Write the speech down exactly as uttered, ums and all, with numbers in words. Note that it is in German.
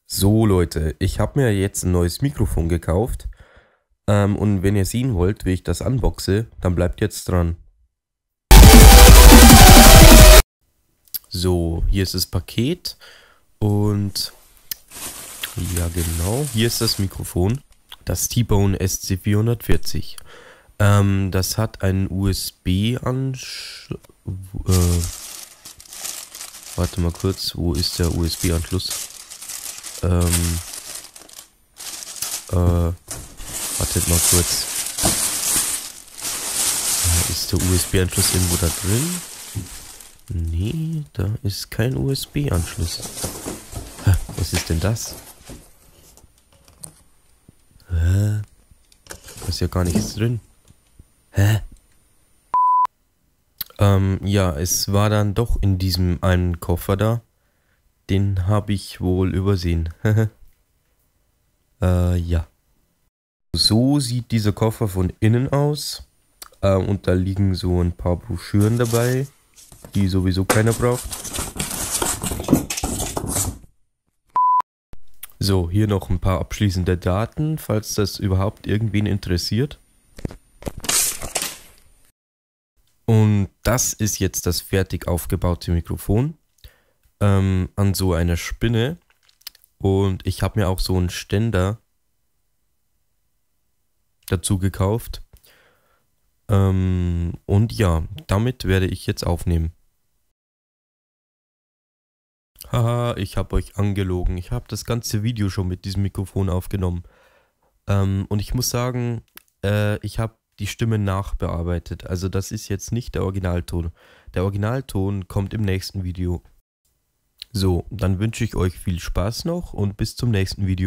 So Leute, ich habe mir jetzt ein neues Mikrofon gekauft ähm, und wenn ihr sehen wollt, wie ich das unboxe, dann bleibt jetzt dran. So, hier ist das Paket und ja genau, hier ist das Mikrofon, das T-Bone S C vierhundertvierzig. Ähm, das hat einen U S B-Anschluss. Äh, warte mal kurz, wo ist der U S B-Anschluss? Ähm, äh, wartet mal kurz. Ist der U S B-Anschluss irgendwo da drin? Nee, da ist kein U S B-Anschluss. Was ist denn das? Hä? Da ist ja gar nichts drin. Hä? Ähm, ja, es war dann doch in diesem einen Koffer da. Den habe ich wohl übersehen. äh, ja. So sieht dieser Koffer von innen aus. Äh, und da liegen so ein paar Broschüren dabei, die sowieso keiner braucht. So, hier noch ein paar abschließende Daten, falls das überhaupt irgendwen interessiert. Und das ist jetzt das fertig aufgebaute Mikrofon ähm, an so einer Spinne. Und ich habe mir auch so einen Ständer dazu gekauft. Ähm, und ja, damit werde ich jetzt aufnehmen. Haha, ich habe euch angelogen. Ich habe das ganze Video schon mit diesem Mikrofon aufgenommen. Ähm, und ich muss sagen, äh, ich habe die Stimme nachbearbeitet. Also das ist jetzt nicht der Originalton. Der Originalton kommt im nächsten Video. So, dann wünsche ich euch viel Spaß noch und bis zum nächsten Video.